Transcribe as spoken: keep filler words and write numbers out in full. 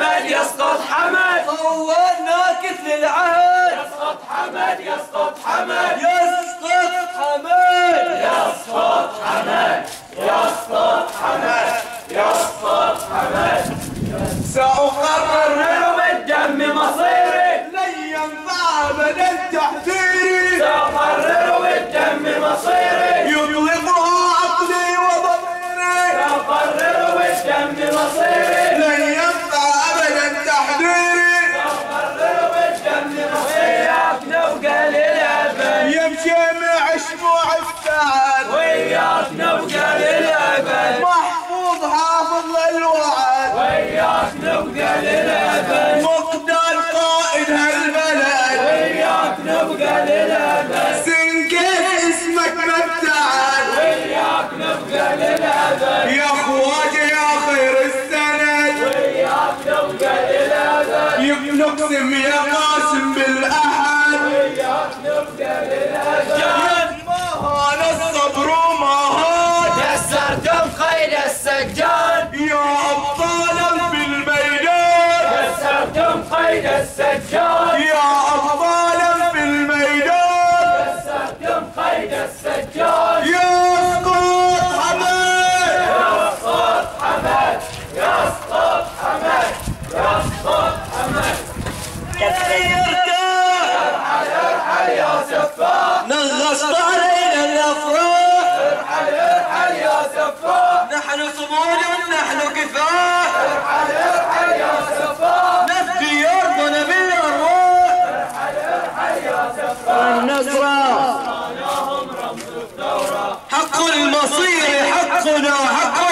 حمد يسقط حمد طولنا كتل العهد يسقط حمد يسقط حمد يسقط حمد يسقط حمد يسقط حمد يسقط حمد سأقرر بالدم مصيري لن ينفع أبدا تحذيري سأقرر بالدم مصيري يطلقها عقلي وضميري سأقرر بالدم مصيري لن ينفع أبدا تحذيري سأقرر بالدم مصيري وياك نبقى للأبد يمشي مع شموع السعد وياك نبقى للأبد محفوظ حافظ للوعد وياك نبقى للأبد مقدار قائد هالبلد وياك نبقى للأبد سنكت اسمك ما ابتعد وياك نبقى للأبد يا اخواتي يا خير السند وياك نبقى للأبد نقسم يا قاسم بالاحد وياك نبقى للأبد مهان الصبر ومهان كسرتم خيل السجان يا ابطالا في الميدان كسرتم خيل السجان يا ابطالا في الميدان كسرتم خيل السجان يسقط حمد يسقط حمد يسقط حمد يسقط حمد ارحل ارحل يا سفاح نغصت علينا الافراح ارحل ارحل يا سفاح نحن صمود نحن كفاح ارحل ارحل يا سفاح نفدي ارضنا بالارواح ارحل ارحل يا سفاح النصرة صانعهم رمز الثورة حق المصير حقنا حق